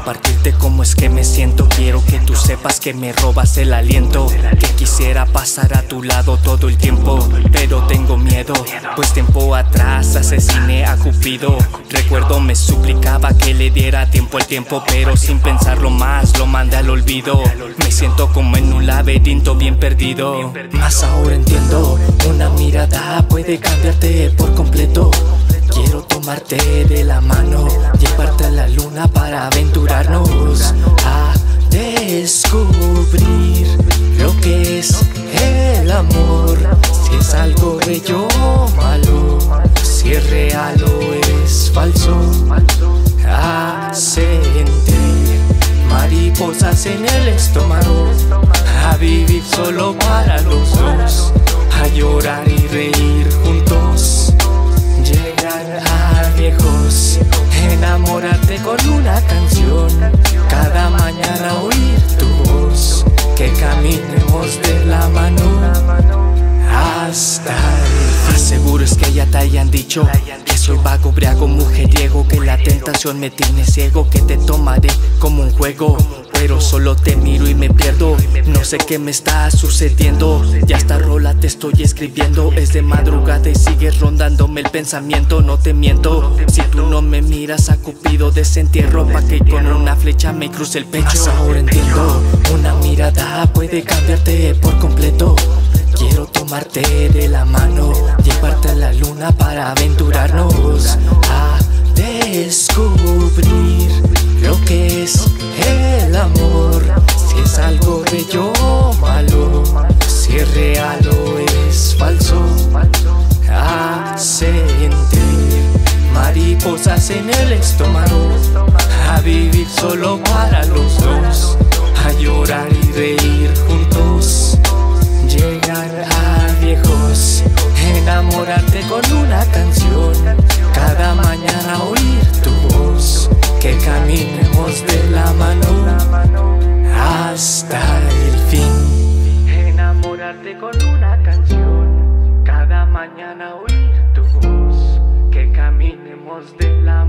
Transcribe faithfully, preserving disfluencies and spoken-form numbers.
compartirte cómo es que me siento. Quiero que tú sepas que me robas el aliento, que quisiera pasar a tu lado todo el tiempo, pero tengo miedo, pues tiempo atrás asesiné a Cupido. Recuerdo me suplicaba que le diera tiempo al tiempo, pero sin pensarlo más lo mandé al olvido. Me siento como en un laberinto bien perdido. Más ahora entiendo, una mirada puede cambiarte por completo. Quiero tomarte de la mano, llevarte a la luna para aventurarnos a descubrir lo que es el amor. Si es algo bello o malo, si es real o es falso. A sentir mariposas en el estómago, a vivir solo para los dos, a llorar y reír juntos, llegar a viejos, enamorarte con una canción, cada mañana oír tu voz, que caminemos de la mano hasta el fin. Seguro es que ya te hayan dicho que soy vago, briago, mujeriego, que la tentación me tiene ciego, que te tomaré como un juego, pero solo te miro y me pierdo. No sé qué me está sucediendo, ya esta rola te estoy escribiendo. Es de madrugada y sigues rondándome el pensamiento. No te miento, si tú no me miras a Cupido desentierro, pa' que con una flecha me cruce el pecho. Más ahora entiendo, una mirada puede cambiarte por completo. Quiero tomarte de la mano, llevarte a la luna para aventurarnos a descubrir lo que es el amor. Si es algo bello o malo, si es real o es falso. A sentir mariposas en el estómago, a vivir solo para los dos, a llorar y reír juntos, llegar a viejos, enamorarte con una canción, cada mañana oír tu voz, que caminemos de la mano hasta el fin. Enamorarte con una canción, cada mañana oír tu voz, que caminemos de la mano.